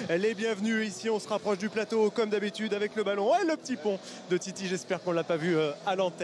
les bienvenus ici. On se rapproche du plateau comme d'habitude avec le ballon et le petit pont de Titi. J'espère qu'on ne l'a pas vu à l'antenne.